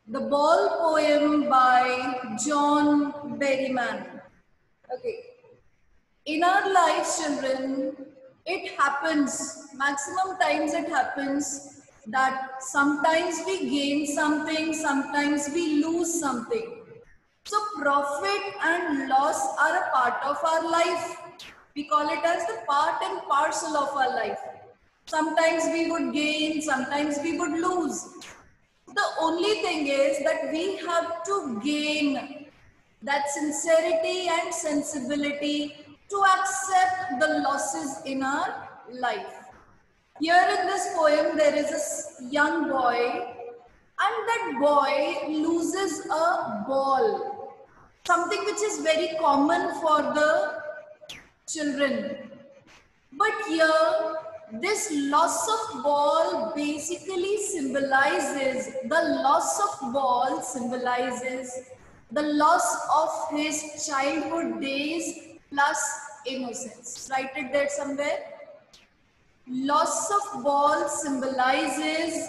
The Ball poem by John Berryman. Okay. In our lives, children, it happens, maximum times it happens that sometimes we gain something, sometimes we lose something. So profit and loss are a part of our life. We call it as the part and parcel of our life. Sometimes we would gain, sometimes we would lose. The only thing is that we have to gain that sincerity and sensibility to accept the losses in our life. Here in this poem, there is a young boy, and that boy loses a ball, something which is very common for the children. But here, this loss of ball basically symbolizes, the loss of ball symbolizes the loss of his childhood days plus innocence. Write it there somewhere. Loss of ball symbolizes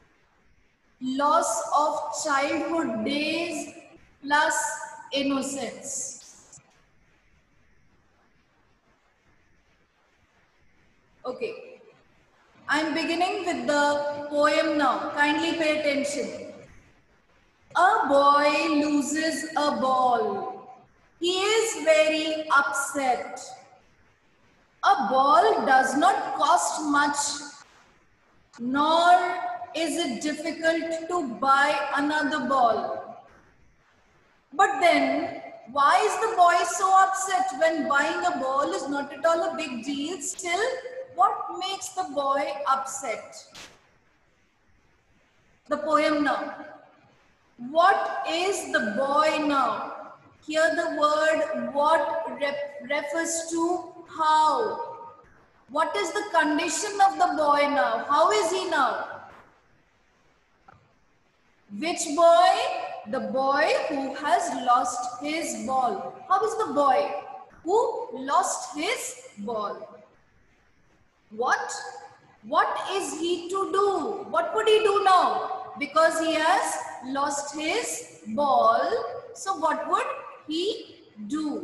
loss of childhood days plus innocence. Okay. I'm beginning with the poem now. Kindly pay attention. A boy loses a ball. He is very upset. A ball does not cost much, nor is it difficult to buy another ball. But then, why is the boy so upset when buying a ball is not at all a big deal? Still, what makes the boy upset? The poem now. What is the boy now? Here the word what refers to how. What is the condition of the boy now? How is he now? Which boy? The boy who has lost his ball. How is the boy who lost his ball? What? What is he to do? What would he do now? Because he has lost his ball. So what would he do?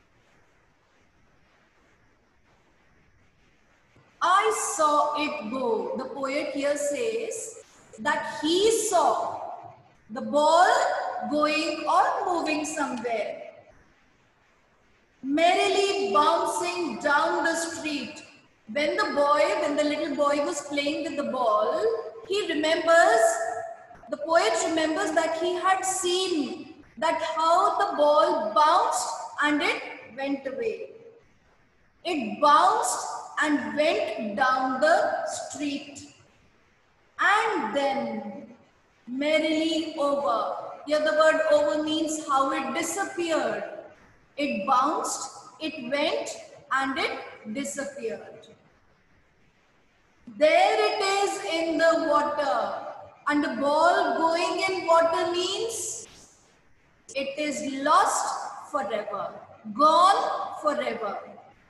I saw it go. The poet here says that he saw the ball going or moving somewhere, merrily bouncing down the street. When the little boy was playing with the ball, the poet remembers that he had seen that how the ball bounced and it went away. It bounced and went down the street. And then merrily over. Here the word over means how it disappeared. It bounced, it went, and it disappeared. There it is in the water. And the ball going in water means it is lost forever, gone forever.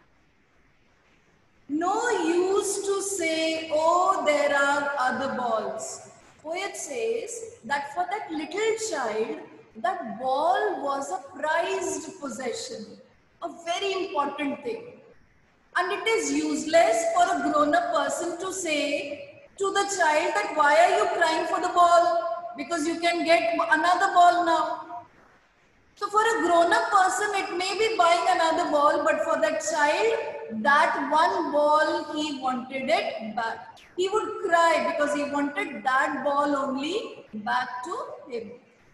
No use to say, oh, there are other balls. Poet says that for that little child, that ball was a prized possession, a very important thing. And it is useless for a grown-up person to say to the child that why are you crying for the ball? Because you can get another ball now. So for a grown-up person, it may be buying another ball, but for that child, that one ball, he wanted it back. He would cry because he wanted that ball only back to him.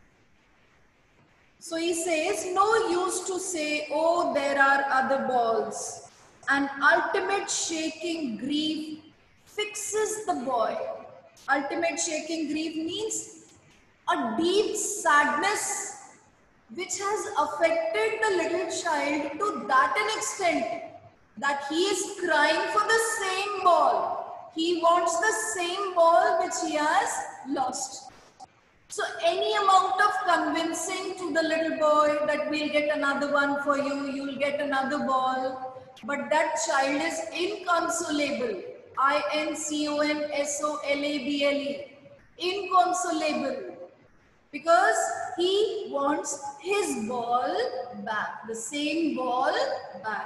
So he says, no use to say, oh, there are other balls. An ultimate shaking grief fixes the boy. Ultimate shaking grief means a deep sadness which has affected the little child to that an extent that he is crying for the same ball. He wants the same ball which he has lost. So any amount of convincing to the little boy that we'll get another one for you, you'll get another ball. But that child is inconsolable. INCONSOLABLE. Inconsolable. because he wants his ball back, the same ball back.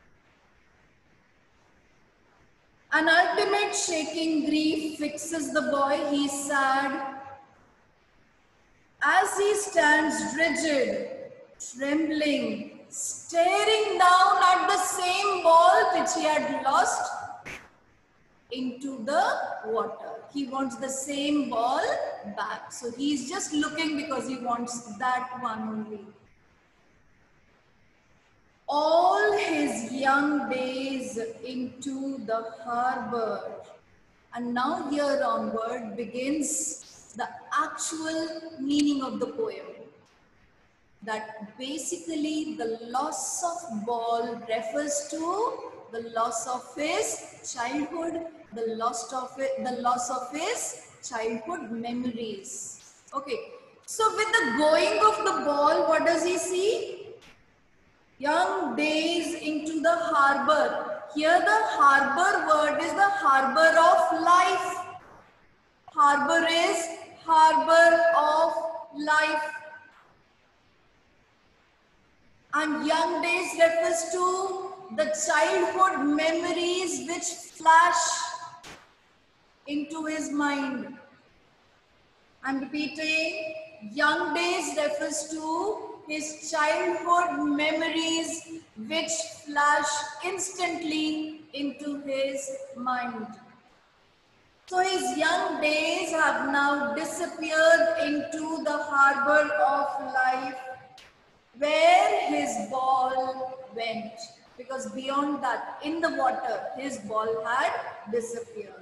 An ultimate shaking grief fixes the boy. He's sad. As he stands rigid, trembling, staring down at the same ball which he had lost into the water. He wants the same ball back. So he's just looking because he wants that one only. All his young days into the harbor. And now here onward begins the actual meaning of the poem. That basically the loss of ball refers to the loss of his childhood, the loss of his childhood memories. Okay, so with the going of the ball, what does he see? Young days into the harbor. Here the harbor word is the harbor of life. Harbor is harbor of life. And young days refers to the childhood memories which flash into his mind. I'm repeating, young days refers to his childhood memories which flash instantly into his mind. So his young days have now disappeared into the harbor of life where his ball went. Because beyond that, in the water, his ball had disappeared.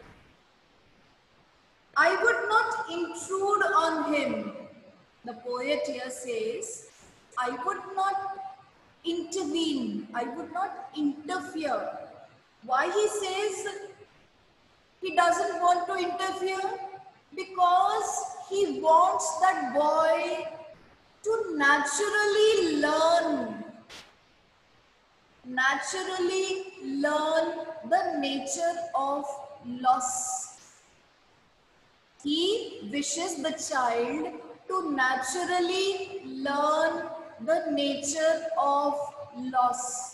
I would not intrude on him. The poet here says, I would not intervene. I would not interfere. Why he says he doesn't want to interfere? Because he wants that boy to naturally learn the nature of loss. He wishes the child to naturally learn the nature of loss.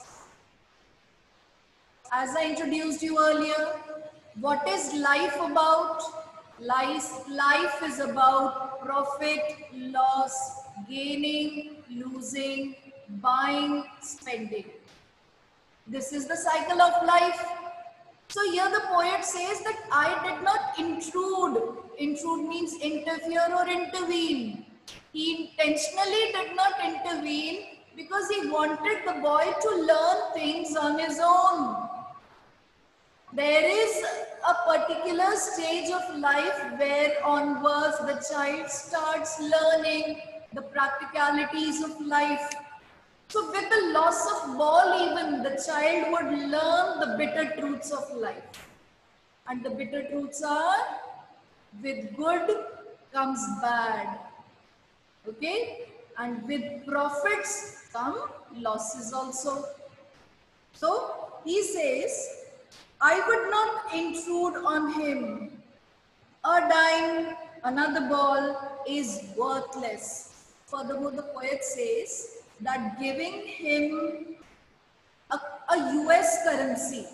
As I introduced you earlier, what is life about? Life is about profit, loss, gaining, losing, buying, spending. This is the cycle of life. So here the poet says that I did not intrude. Intrude means interfere or intervene. He intentionally did not intervene because he wanted the boy to learn things on his own. There is a particular stage of life where onwards the child starts learning the practicalities of life. So with the loss of ball even, the child would learn the bitter truths of life. And the bitter truths are, with good comes bad. Okay? And with profits come losses also. So he says, I would not intrude on him. A dime, another ball is worthless. Furthermore, the poet says that giving him a US currency,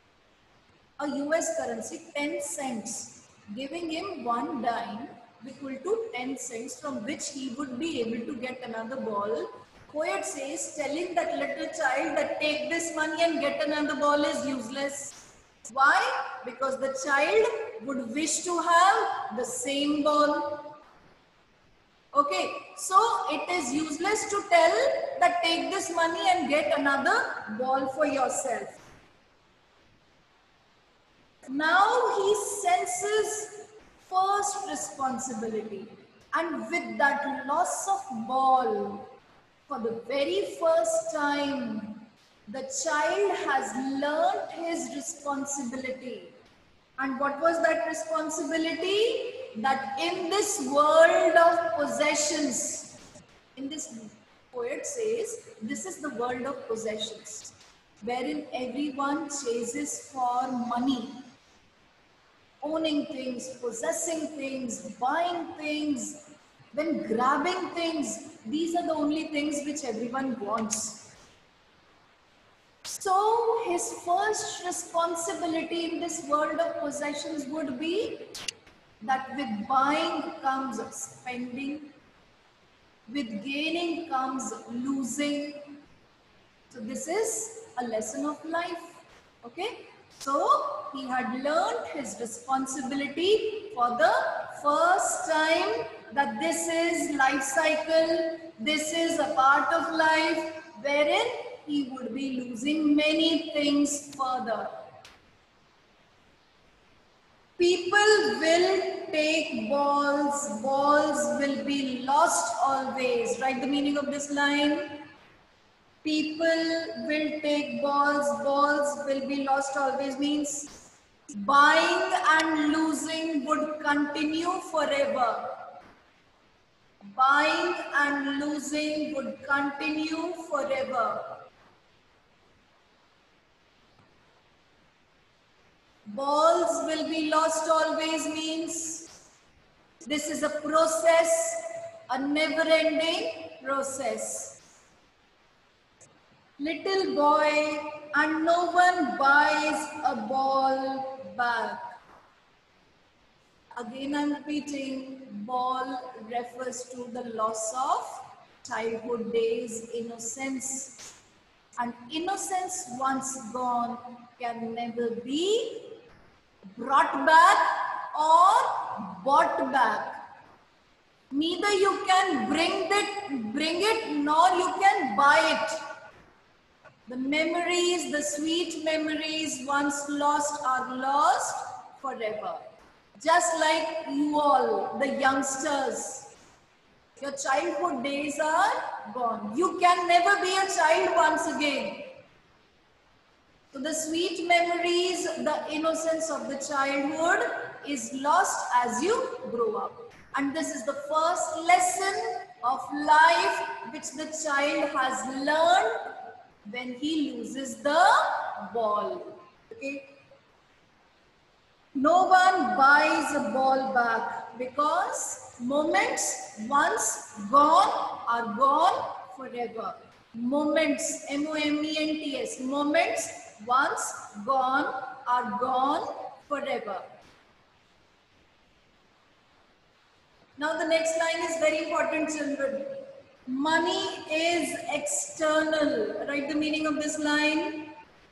10 cents, giving him one dime equal to 10 cents from which he would be able to get another ball. Poet says, telling that little child that take this money and get another ball is useless. Why? Because the child would wish to have the same ball. Okay, so it is useless to tell that take this money and get another ball for yourself. Now he senses first responsibility, and with that loss of ball, for the very first time, the child has learnt his responsibility. And what was that responsibility? That in this world of possessions, in this poet says, this is the world of possessions, wherein everyone chases for money. Owning things, possessing things, buying things, when grabbing things, these are the only things which everyone wants. So his first responsibility in this world of possessions would be that with buying comes spending, with gaining comes losing. So this is a lesson of life. Okay. So he had learned his responsibility for the first time, that this is life cycle, this is a part of life wherein he would be losing many things further. People will take balls, balls will be lost always. Write the meaning of this line. People will take balls, balls will be lost always means buying and losing would continue forever. Buying and losing would continue forever. Balls will be lost always means this is a process, a never-ending process. Little boy, and no one buys a ball back. Again, I'm repeating, ball refers to the loss of childhood days, innocence. And innocence once gone can never be brought back or bought back. Neither you can bring it nor you can buy it. The memories, the sweet memories once lost are lost forever. Just like you all, the youngsters, your childhood days are gone. You can never be a child once again. So the sweet memories, the innocence of the childhood is lost as you grow up. And this is the first lesson of life which the child has learned when he loses the ball. Okay. No one buys a ball back because moments once gone are gone forever. Moments, M-O-M-E-N-T-S, moments once gone are gone forever. Now the next line is very important, children. Money is external. Write the meaning of this line.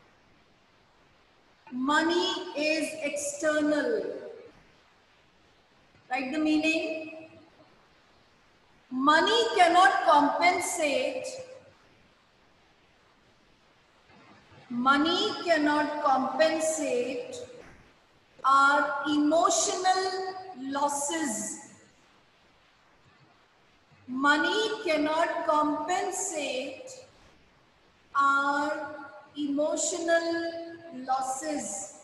Money is external. Write the meaning. Money cannot compensate. Money cannot compensate our emotional losses. Money cannot compensate our emotional losses,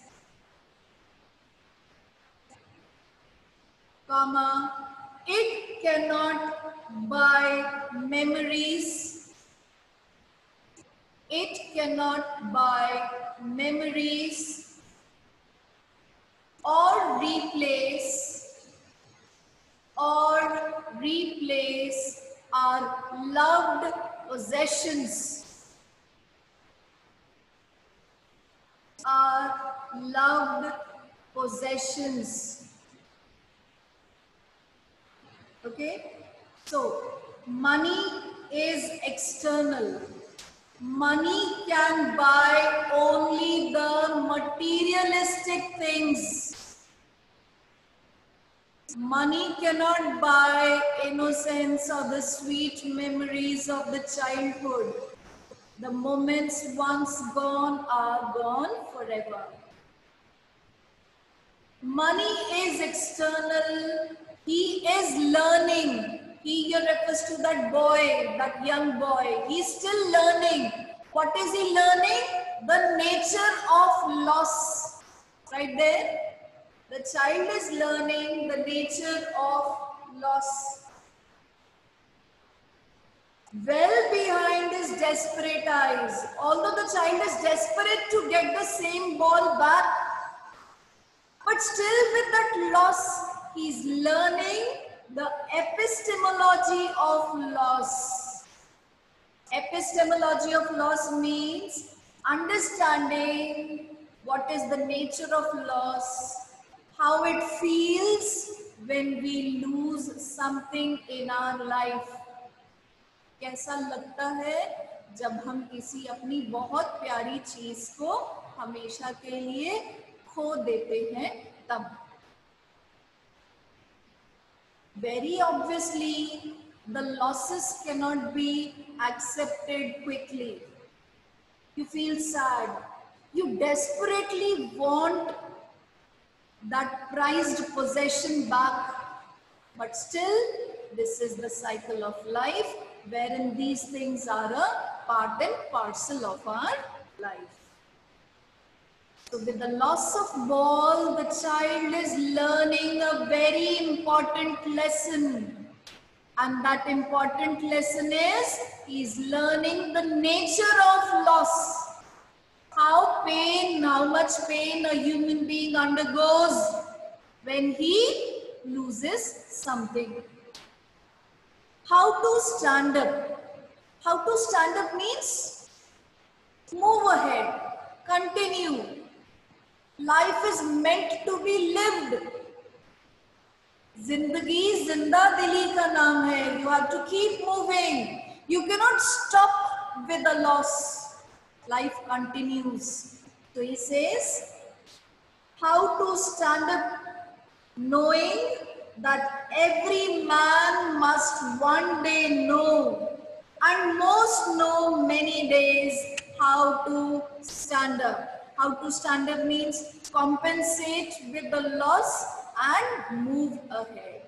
comma, it cannot buy memories. It cannot buy memories or replace our loved possessions. Our loved possessions. Okay, so money is external. Money can buy only the materialistic things. Money cannot buy innocence or the sweet memories of the childhood. The moments once gone are gone forever. Money is external. He is learning. He here refers to that boy, that young boy. He's still learning. What is he learning? The nature of loss. Right there. The child is learning the nature of loss. Well behind his desperate eyes, although the child is desperate to get the same ball back, but still with that loss, he's learning the epistemology of loss. Epistemology of loss means understanding what is the nature of loss, how it feels when we lose something in our life. कैसा लगता है जब हम किसी अपनी बहुत प्यारी चीज को हमेशा के लिए खो देते हैं तब. Very obviously, the losses cannot be accepted quickly. You feel sad. You desperately want that prized possession back. But still, this is the cycle of life wherein these things are a part and parcel of our life. So with the loss of ball, the child is learning a very important lesson. And that important lesson is, he is learning the nature of loss. How much pain a human being undergoes when he loses something. How to stand up. How to stand up means move ahead, continue. Life is meant to be lived. Zindagi zinda dili ka naam hai. You have to keep moving. You cannot stop with the loss. Life continues. So he says, how to stand up knowing that every man must one day know, and most know many days, how to stand up. How to stand up means compensate with the loss and move ahead.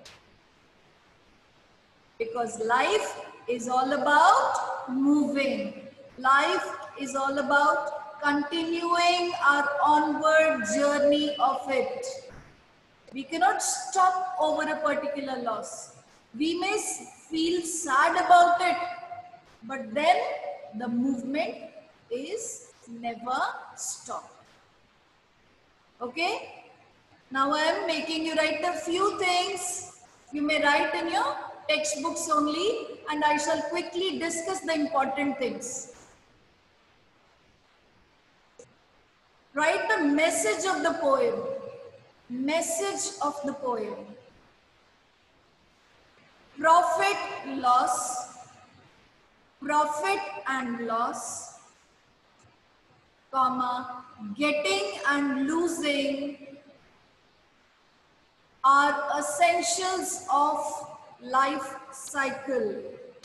Because life is all about moving. Life is all about continuing our onward journey of it. We cannot stop over a particular loss. We may feel sad about it, but then the movement is never stopped. Okay? Now I am making you write a few things. You may write in your textbooks only, and I shall quickly discuss the important things. Write the message of the poem. Message of the poem. Profit and loss, comma, getting and losing are essentials of life cycle.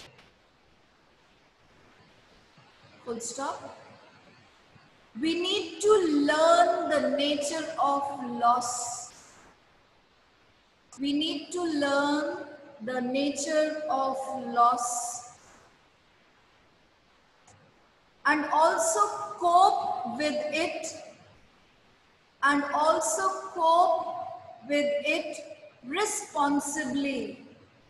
Full stop. We need to learn the nature of loss. We need to learn the nature of loss and also cope with it responsibly.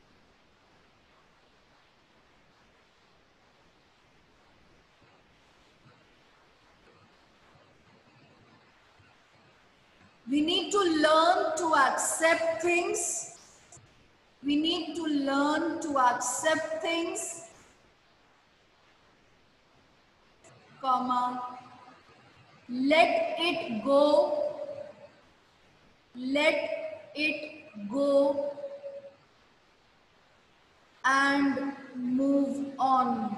We need to learn to accept things. We need to learn to accept things, comma, let it go, and move on.